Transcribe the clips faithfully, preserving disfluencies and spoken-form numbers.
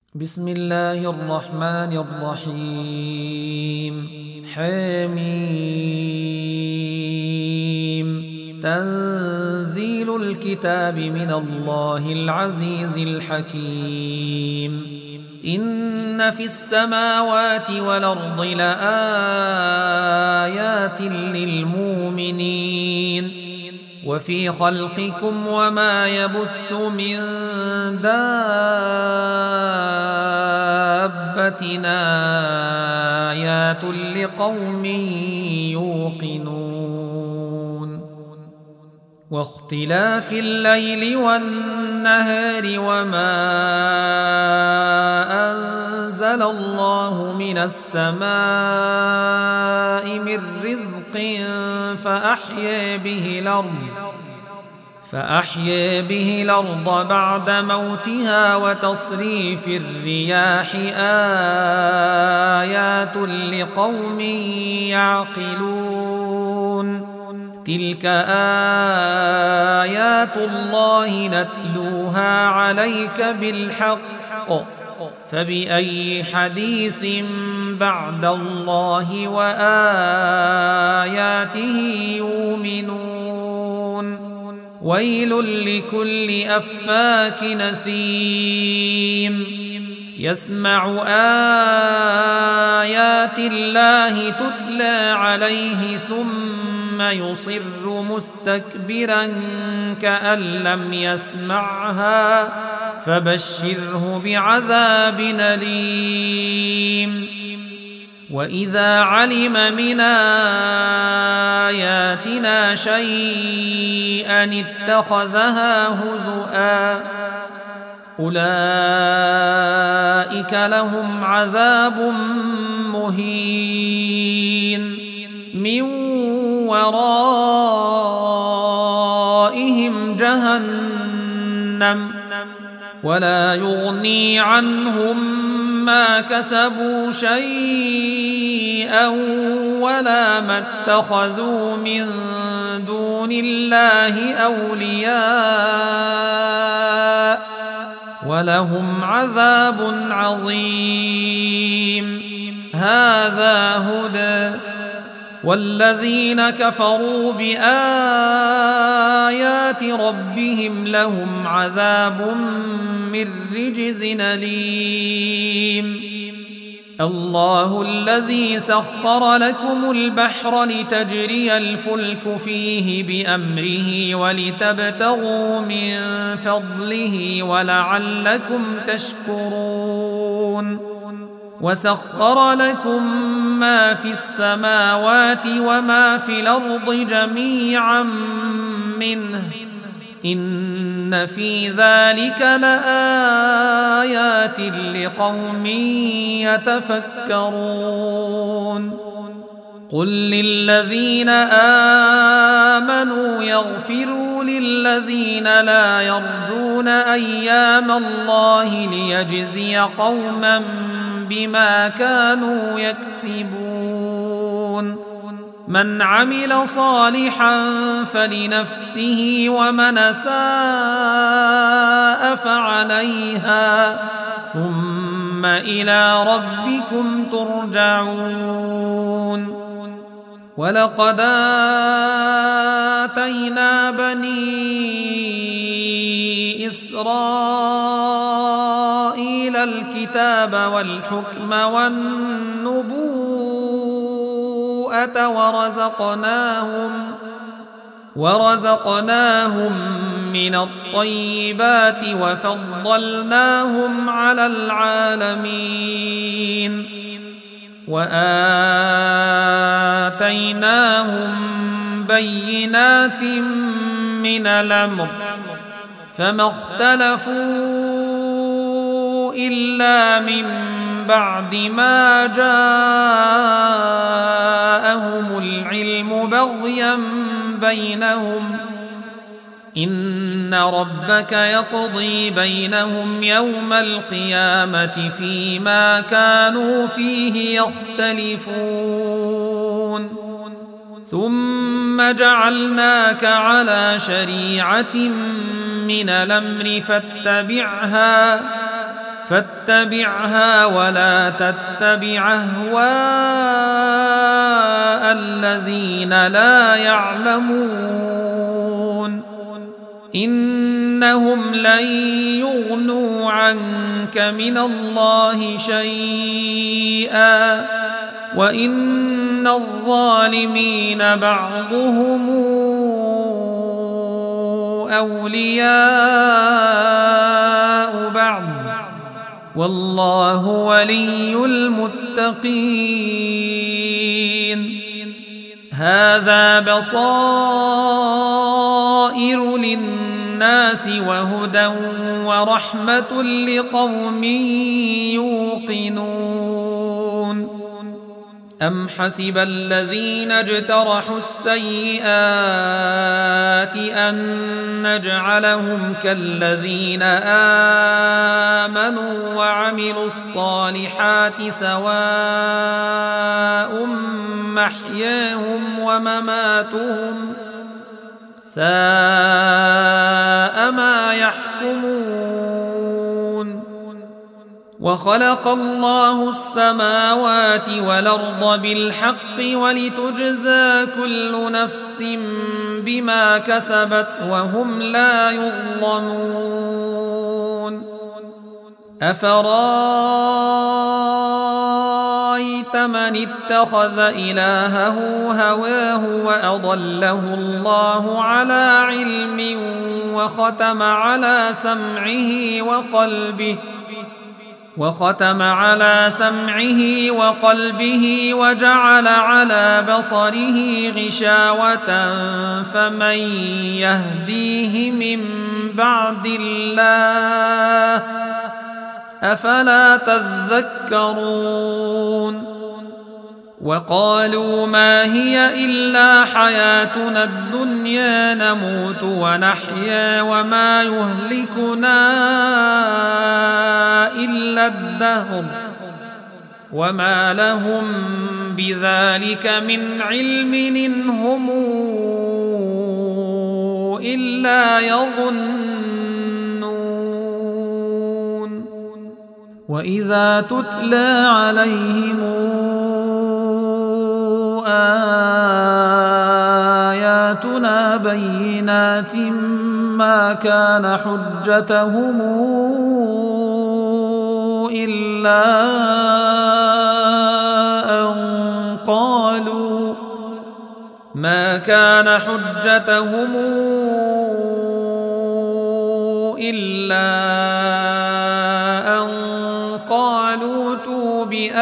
بسم الله الرحمن الرحيم. حميم. تنزيل الكتاب من الله العزيز الحكيم. إن في السماوات والأرض لآيات للمؤمنين وفي خلقكم وما يبث من دابة آيات لقوم يوقنون. واختلاف الليل والنهار وما أنزل الله من السماء من رزق فأحيا به الأرض فأحيا به الأرض بعد موتها وتصريف الرياح آيات لقوم يعقلون. تلك آيات الله نتلوها عليك بالحق فبأي حديث بعد الله وآياته يؤمنون. ويل لكل أفاك نثيم يسمع آيات الله تتلى عليه ثم يصر مستكبرا كأن لم يسمعها فبشره بعذاب أليم. وإذا علم من آياتنا شيئا اتخذها هزؤا أولئك لهم عذاب مهين من ورائهم جهنم ولا يغني عنهم ما كسبوا شيئا ولا ما اتخذوا من دون الله أولياء ولهم عذاب عظيم. هذا هدى والذين كفروا بآيات ربهم لهم عذاب من رجز أليم. الله الذي سخر لكم البحر لتجري الفلك فيه بأمره ولتبتغوا من فضله ولعلكم تشكرون. وسخر لكم ما في السماوات وما في الأرض جميعا منه إن في ذلك لآيات لقوم يتفكرون. قل للذين آمنوا يغفروا للذين لا يرجون أيام الله ليجزي قوما بما كانوا يكسبون. من عمل صالحا فلنفسه ومن أساء فعليها ثم إلى ربكم ترجعون. ولقد آتينا بني إسرائيل الكتاب والحكم والنبوءة ورزقناهم ورزقناهم من الطيبات وفضلناهم على العالمين وآتيناهم بينات من الأمر فما اختلفوا إلا من بعد ما جاءهم العلم بغيا بينهم إن ربك يقضي بينهم يوم القيامة فيما كانوا فيه يختلفون. ثم جعلناك على شريعة من الأمر فاتبعها فاتبعها ولا تتبع أهواء الذين لا يعلمون إنهم لن يغنوا عنك من الله شيئا وإن الظالمين بعضهم أولياء بعض والله ولي المتقين هذا بصائر للناس وهدى ورحمة لقوم يوقنون أم حسب الذين اجترحوا السيئات أن نجعلهم كالذين آمنوا وعملوا الصالحات سواء محياهم ومماتهم ساء ما يحكمون وخلق الله السماوات والأرض بالحق ولتجزى كل نفس بما كسبت وهم لا يظلمون أفرأيت من اتخذ إلهه هواه وأضله الله على علم وختم على سمعه وقلبه وختم على سمعه وقلبه وجعل على بصره غشاوة فمن يهديه من بعد الله أفلا تذكرون وقالوا ما هي إلا حياتنا الدنيا نموت ونحيا وما يهلكنا إلا الدهر وما لهم بذلك من علم إن هم إلا يظنون وإذا تتلى عليهم آياتنا بينات ما كان حجتهم إلا أن قالوا ما كان حجتهم إلا أن قالوا ائتوا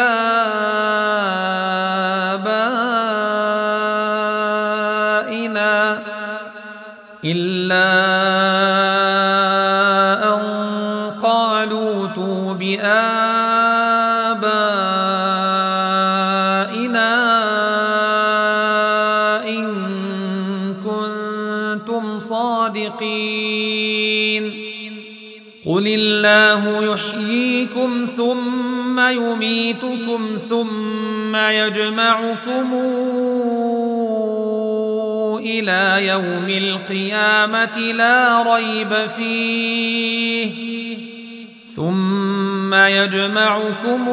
بآبائنا إلا أن قالوا ائتوا بآبائنا إن كنتم صادقين قل الله يحييكم ثم يميتكم ثم يجمعكم إلى يوم القيامة لا ريب فيه ثم يجمعكم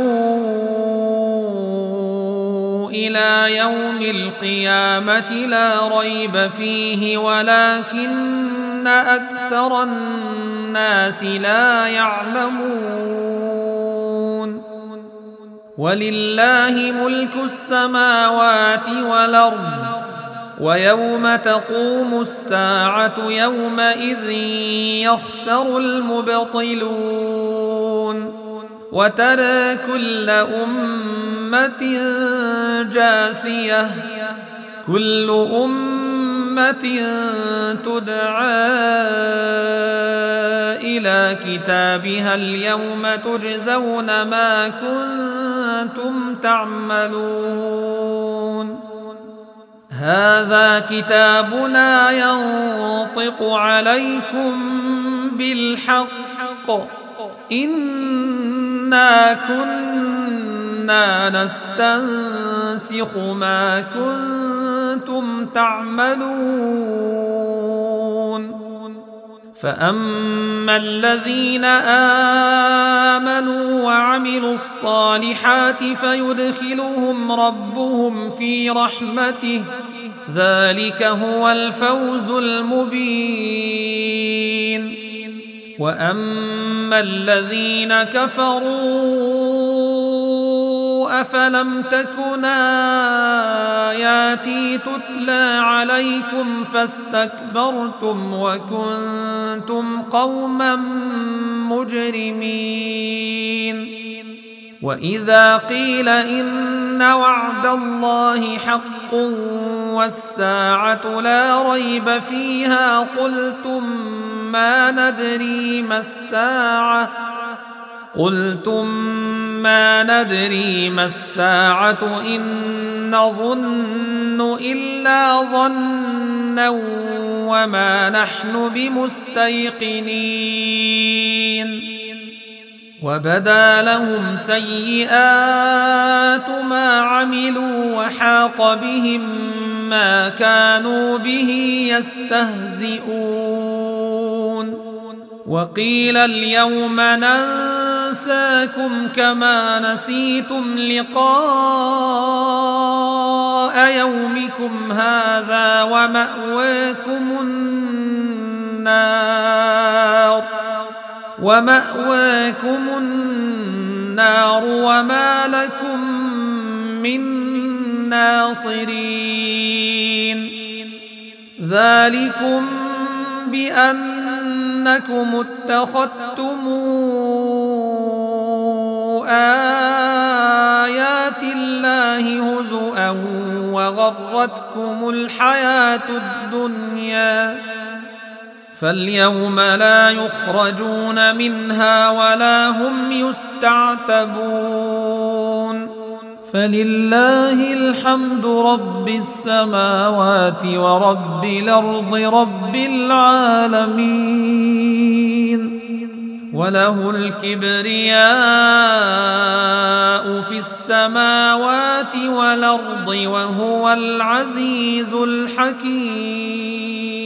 إلى يوم القيامة لا ريب فيه ولكن أكثر الناس لا يعلمون ولله ملك السماوات والأرض ويوم تقوم الساعة يومئذ يخسر المبطلون وترى كل أمة جاثية كل أمة تدعى إلى كتابها اليوم تجزون ما كنتم تعملون هذا كتابنا ينطق عليكم بالحق إنا كنا نستنسخ ما كنتم تعملون فأما الذين آمنوا وعملوا الصالحات فيدخلهم ربهم في رحمته ذلك هو الفوز المبين. وأما الذين كفروا أفلم تكن آياتي تتلى عليكم فاستكبرتم وكنتم قوما مجرمين. وإذا قيل إن وعد الله حق والساعة لا ريب فيها قلتم ما ندري ما الساعة قلتم ما ندري ما الساعة إن نظن إلا ظنا وما نحن بمستيقنين. وبدا لهم سيئات ما عملوا وحاق بهم ما كانوا به يستهزئون. وقيل اليوم ننساكم كما نسيتم لقاء يومكم هذا ومأواكم النار ومأواكم النار وما لكم من ناصرين. ذلكم بأنكم اتخذتم آيات الله هزؤا وغرتكم الحياة الدنيا فاليوم لا يخرجون منها ولا هم يستعتبون. فلله الحمد رب السماوات ورب الأرض رب العالمين وله الكبرياء في السماوات والأرض وهو العزيز الحكيم.